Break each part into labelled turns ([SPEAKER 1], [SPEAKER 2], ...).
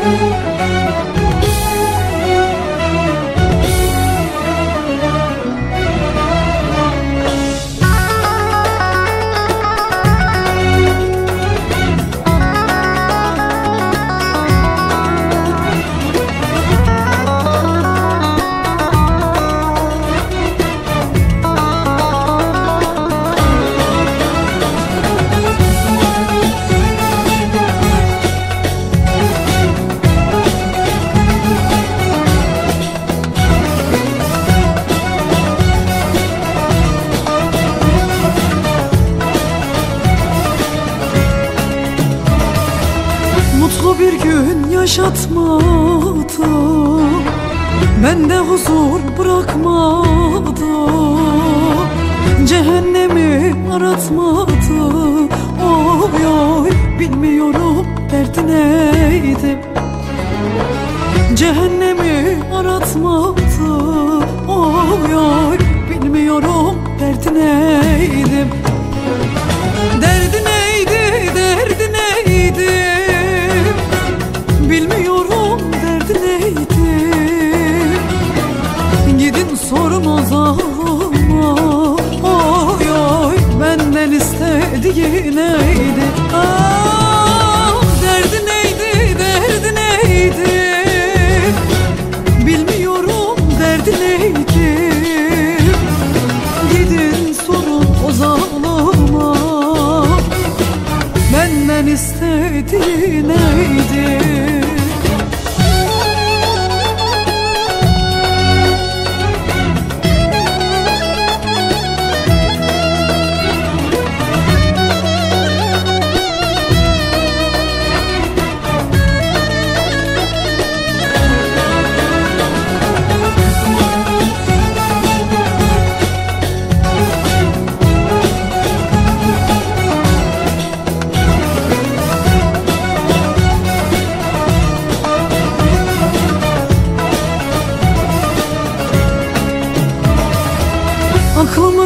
[SPEAKER 1] Mutlu bir gün yaşatmadı, bende huzur bırakmadı. Cehennemi aratmadı, oy oy bilmiyorum derdi neydi. Cehennemi aratmadı, oy oy bilmiyorum derdi neydi. Derdi neydi, derdi neydi, bilmiyorum derdi neydi. Gidin sorun o zalıma, oy oy benden istediği neydi. Ah, derdi neydi, derdi neydi, bilmiyorum derdi neydi. Gidin sorun o zalıma, benden istediği neydi. Aklımı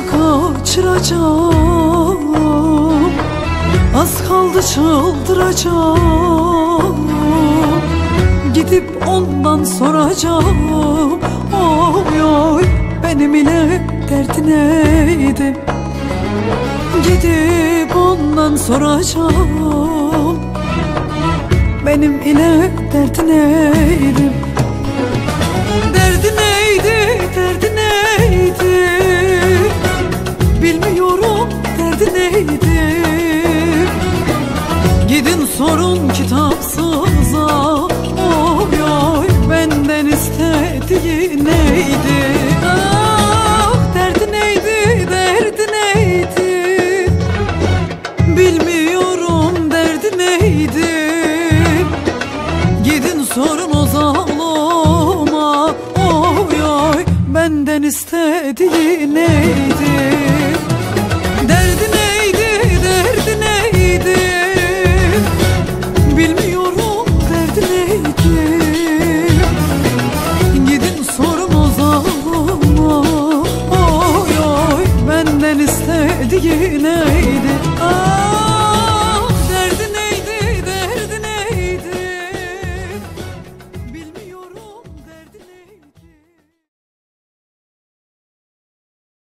[SPEAKER 1] kaçıracağım, az kaldı çıldıracağım. Gidip ondan soracağım, oy oy benim ile derdi neydi. Gidip ondan soracağım, benim ile derdi neydi. Derdi neydi, derdi neydi, bilmiyorum derdi neydi. Gidin sorun kitapsıza, oy oy benden istediği neydi. Ah, derdi neydi, derdi neydi, bilmiyorum derdi neydi. Gidin sorun o zalıma, oy oy benden istediği neydi. Derdi neydi, derdi neydi, bilmiyorum derdi neydi. Gidin sorun o zalıma, oy oy benden istediği neydi. Ah.